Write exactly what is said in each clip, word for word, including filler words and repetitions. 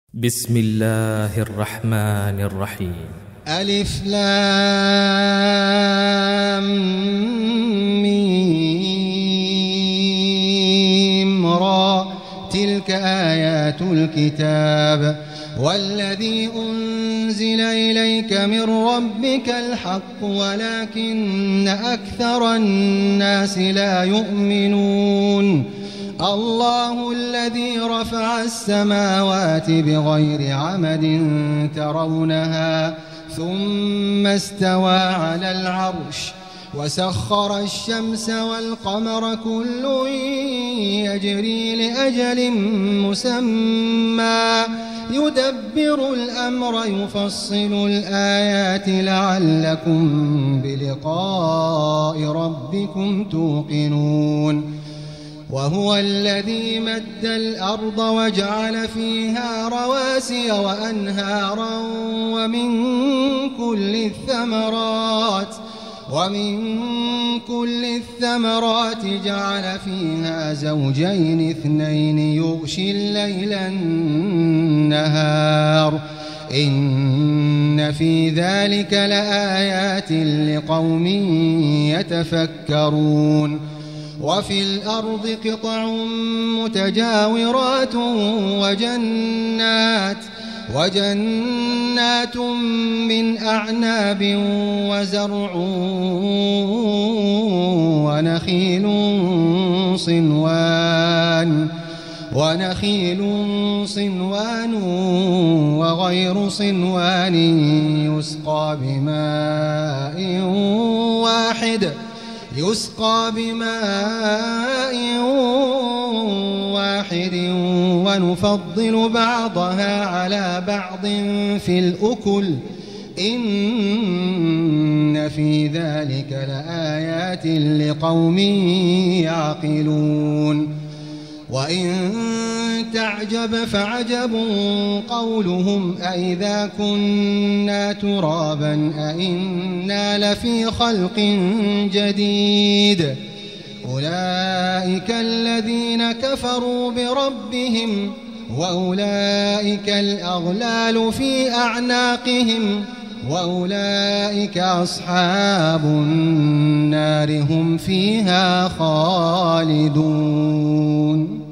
بسم الله الرحمن الرحيم. ألف لام ميم را تلك آيات الكتاب والذي أنزل إليك من ربك الحق ولكن أكثر الناس لا يؤمنون. الله الذي رفع السماوات بغير عمد ترونها ثم استوى على العرش وسخر الشمس والقمر كل يجري لأجل مسمى يدبر الأمر يفصل الآيات لعلكم بلقاء ربكم توقنون. وهو الذي مد الأرض وجعل فيها رواسي وأنهارا ومن كل الثمرات ومن كل الثمرات جعل فيها زوجين اثنين يغشي الليل النهار إن في ذلك لآيات لقوم يتفكرون. وفي الأرض قطع متجاورات وجنات وجنات من أعناب وزرع ونخيل صنوان ونخيل صنوان وغير صنوان يسقى بماء واحد يسقى بماء واحد ونفضل بعضها على بعض في الأكل إن في ذلك لآيات لقوم يعقلون. وإن تعجب فعجب قولهم أئذا كنا ترابا أئنا لفي خلق جديد أولئك الذين كفروا بربهم وأولئك الأغلال في أعناقهم وأولئك أصحاب النار هم فيها خالدون.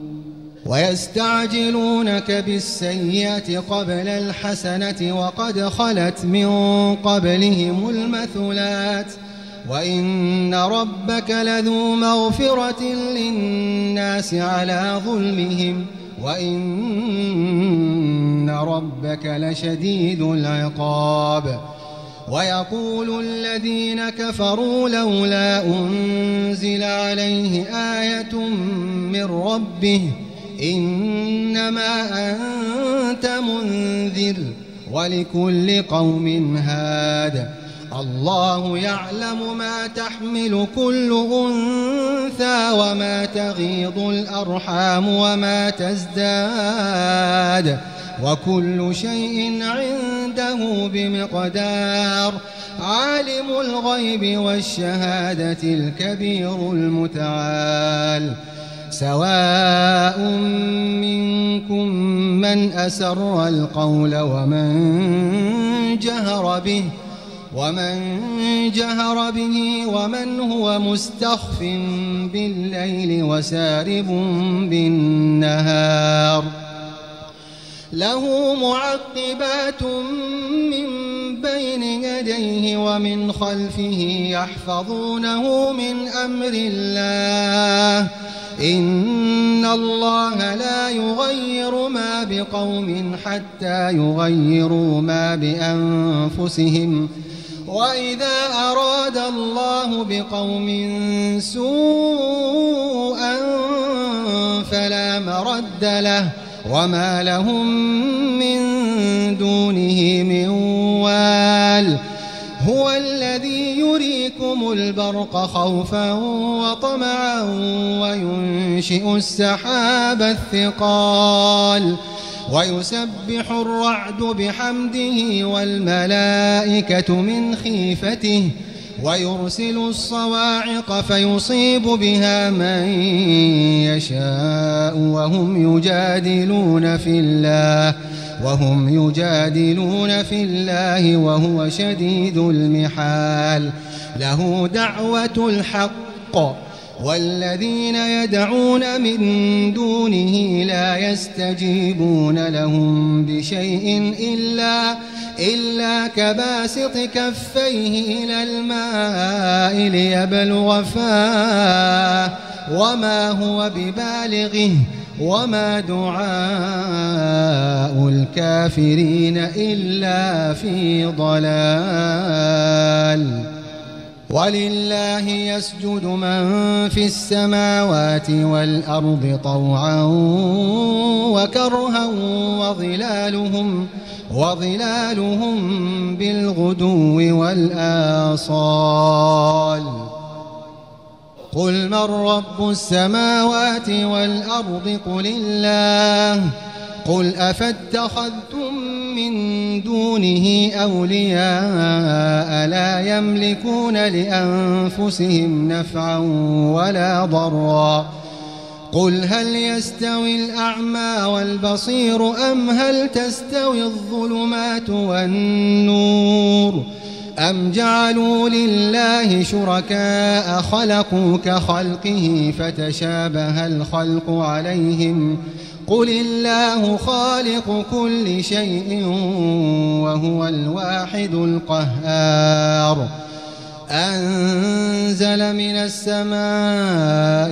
ويستعجلونك بالسيئة قبل الحسنة وقد خلت من قبلهم المثلات وإن ربك لذو مغفرة للناس على ظلمهم وإن ربك لشديد العقاب. ويقول الذين كفروا لولا أنزل عليه آية من ربه إنما أنت منذر ولكل قوم هاد الله يعلم ما تحمل كل أنثى وما تغيض الأرحام وما تزداد وكل شيء عنده بمقدار. عالم الغيب والشهادة الكبير المتعال. سواء منكم من أسر القول ومن جهر به ومن جهر به ومن هو مستخف بالليل وسارب بالنهار. له معقبات من بين يديه ومن خلفه يحفظونه من أمر الله إن الله لا يغير ما بقوم حتى يغيروا ما بأنفسهم وإذا أراد الله بقوم سوءا فلا مرد له وما لهم من دونه من وال. هو الذي يريكم البرق خوفا وطمعا وينشئ السحاب الثقال ويسبح الرعد بحمده والملائكة من خيفته ويرسل الصواعق فيصيب بها من يشاء وهم يجادلون في الله وهم يجادلون في الله وهو شديد المحال له دعوة الحق والذين يدعون من دونه لا يستجيبون لهم بشيء إلا, إلا كباسط كفيه إلى الماء ليبلغ فاه وما هو ببالغه وما دعاء الكافرين إلا في ضلال ولله يسجد من في السماوات والأرض طوعا وكرها وظلالهم, وظلالهم بالغدو والآصال قل من رب السماوات والأرض قل الله قل أفاتخذتم من دونه أولياء لا يملكون لأنفسهم نفعا ولا ضرا قل هل يستوي الأعمى والبصير أم هل تستوي الظلمات والنور أم جعلوا لله شركاء خلقوا كخلقه فتشابه الخلق عليهم قل الله خالق كل شيء وهو الواحد القهار أنزل من السماء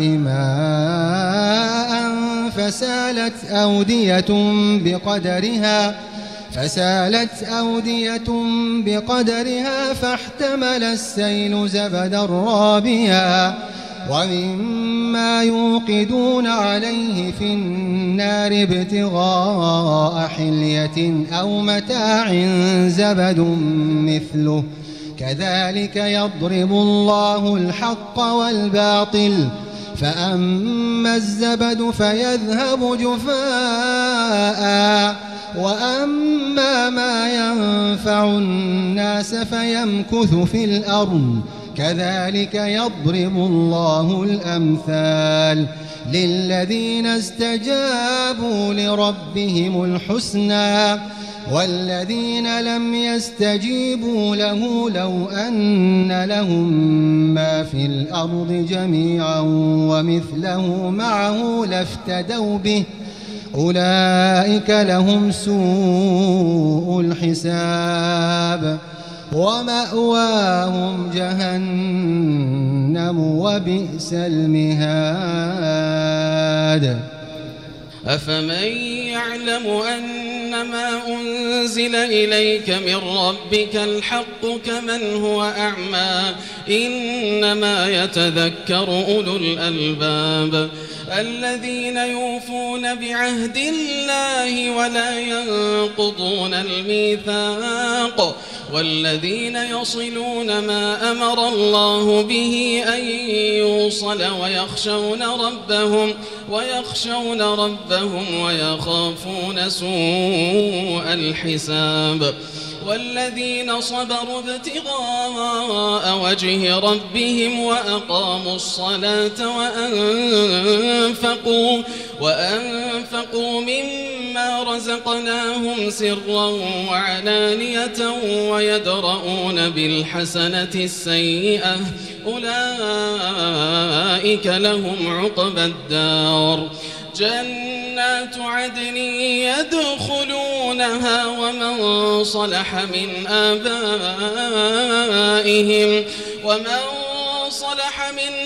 ماء فسالت أودية بقدرها فسالت أودية بقدرها فاحتمل السيل زبدا رابيا ومما يوقدون عليه في النار ابتغاء حلية أو متاع زبد مثله كذلك يضرب الله الحق والباطل فأما الزبد فيذهب جفاء وأما ما ينفع الناس فيمكث في الأرض كذلك يضرب الله الأمثال للذين استجابوا لربهم الحسنى والذين لم يستجيبوا له لو أن لهم ما في الأرض جميعا ومثله معه لافتدوا به أولئك لهم سوء الحساب ومأواهم جهنم وبئس المهاد أفمن يعلم أنما أنزل إليك من ربك الحق كمن هو أعمى إنما يتذكر أولو الألباب الذين يوفون بعهد الله ولا ينقضون الميثاق والذين يصلون ما أمر الله به أن يوصل ويخشون ربهم ويخشون ربهم ويخافون سوء الحساب والذين صبروا ابتغاء وجه ربهم وأقاموا الصلاة وأنفقوا, وأنفقوا مما رزقناهم سرا وعلانية ويدرؤون بالحسنة السيئة أولئك لهم عقبى الدار جنات عدن يدخلونها ومن صلح من آبائهم ومن صلح من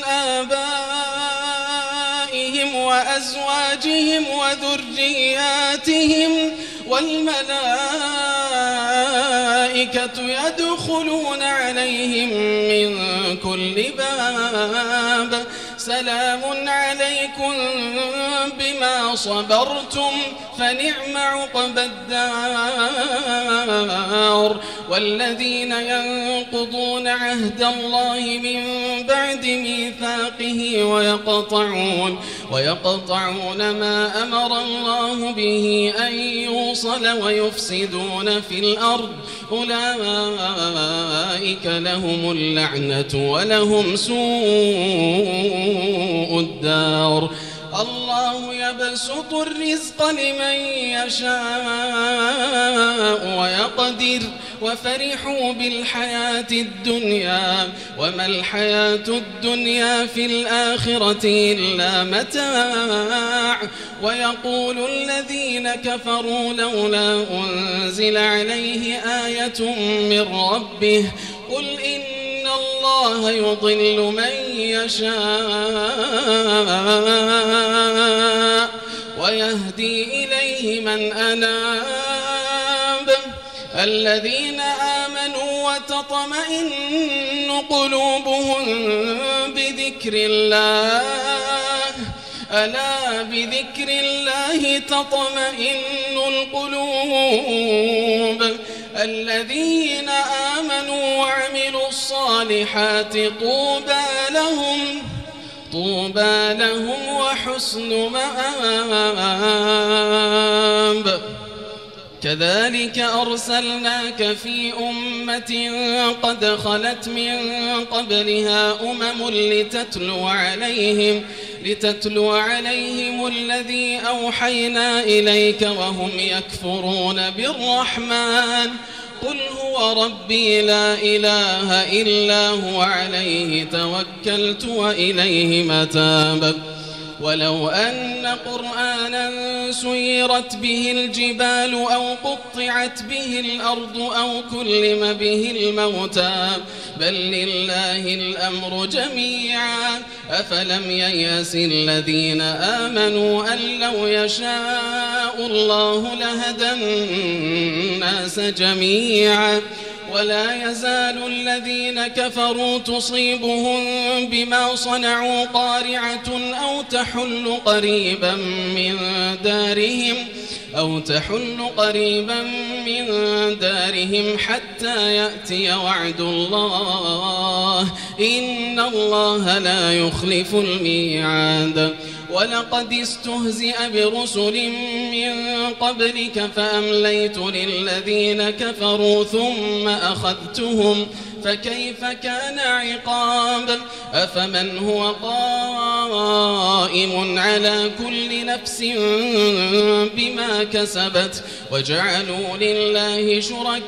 آبائهم وأزواجهم وذرياتهم والملائكة يدخلون عليهم من كل باب سلام عليكم بما صبرتم فنعم عقبى الدار والذين ينقضون عهد الله من بعد ميثاقه ويقطعون ويقطعون ما أمر الله به أن يوصل ويفسدون في الأرض أولئك لهم اللعنة ولهم سوء الدار الله يبسط الرزق لمن يشاء ويقدر وفرحوا بالحياة الدنيا وما الحياة الدنيا في الآخرة إلا متاع ويقول الذين كفروا لولا أنزل عليه آية من ربه قل إن الله يضل من يشاء ويهدي إليه من أناب الذين آمنوا وتطمئن قلوبهم بذكر الله ألا بذكر الله تطمئن القلوب الذين آمنوا وعملوا الصالحات طوبى لهم طوبى لهم وحسن مآب كذلك أرسلناك في أمة قد خلت من قبلها أمم لتتلو عليهم لتتلو عليهم الذي أوحينا إليك وهم يكفرون بالرحمن قل هو ربي لا إله إلا هو عليه توكلت وإليه متاب ولو أن قرآنا سيرت به الجبال أو قطعت به الأرض أو كلم به الموتى بل لله الأمر جميعا أفلم ييأس الذين آمنوا أن لو يشاء الله لهدى الناس جميعا ولا يزال الذين كفروا تصيبهم بما صنعوا قارعة أو تحل قريبا من دارهم أو تحل قريبا من دارهم حتى يأتي وعد الله إن الله لا يخلف الميعاد ولقد استهزئ برسل من قبلك فأمليت للذين كفروا ثم أخذتهم فكيف كان عقاب أفمن هو قائم على كل نفس بما كسبت وجعلوا لله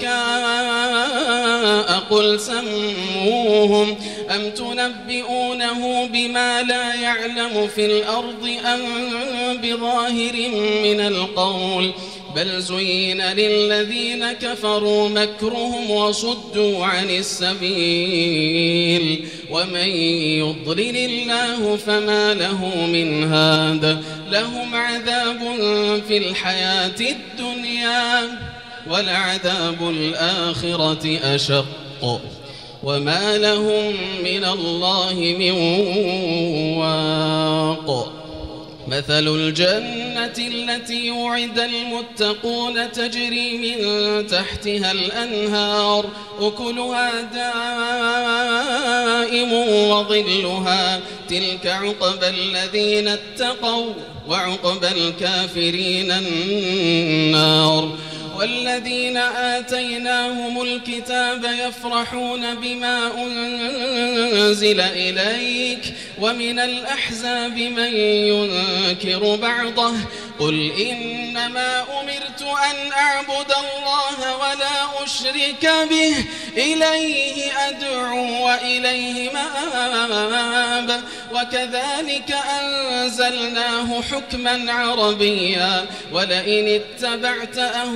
شركاء قل سموهم أم تنبئونه بما لا يعلم في الأرض أم بظاهر من القول بل زين للذين كفروا مكرهم وصدوا عن السبيل ومن يضلل الله فما له من هاد لهم عذاب في الحياة الدنيا ولعذاب الآخرة أشق وما لهم من الله من واق مثل الجنة التي وعد المتقون تجري من تحتها الأنهار أكلها دائم وظلها تلك عقبى الذين اتقوا وعقبى الكافرين النار والذين آتيناهم الكتاب يفرحون بما أنزل إليك ومن الأحزاب من ينكر بعضه قل إنما أمرت أن أعبد الله ولا أشرك به إليه أدعو وإليه مآب وكذلك أنزلناه حكما عربيا ولئن اتبعت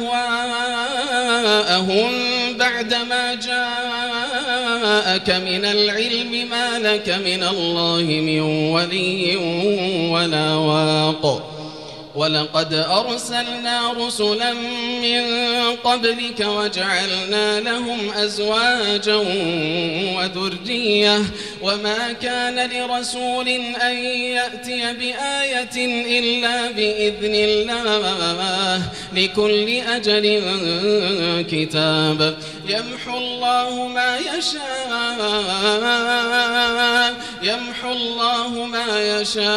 أهواءهم بعدما جاءك من العلم ما لك من الله من ولي ولا واق ولقد أرسلنا رسلا من قبلك وجعلنا لهم أزواجا وذرية وما كان لرسول أن يأتي بآية إلا بإذن الله لكل أجل كتاب يمحو الله ما يشاء يمحو الله ما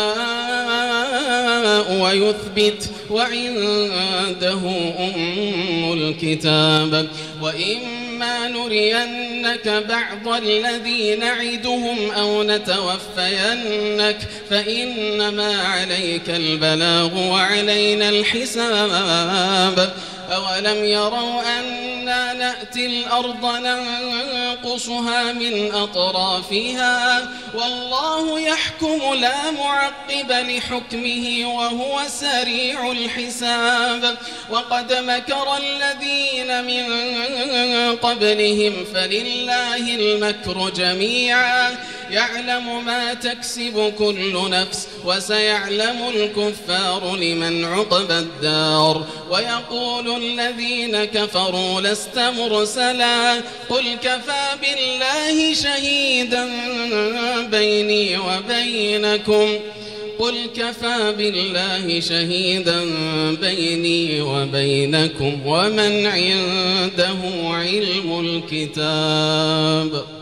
يشاء ويثبت وعنده أم الكتاب وإما نرينك بعض الذي نعدهم أو نتوفينك فإنما عليك البلاغ وعلينا الحساب أولم يروا أنا نأتي الأرض ننقصها من أطرافها والله يحكم لا معقب لحكمه وهو سريع الحساب وقد مكر الذين من قبلهم فلله المكر جميعا يعلم ما تكسب كل نفس وسيعلم الكفار لمن عقبى الدار ويقول الذين كفروا لست مرسلا قل كفى بالله شهيدا بيني وبينكم قل كفى بالله شهيدا بيني وبينكم ومن عنده علم الكتاب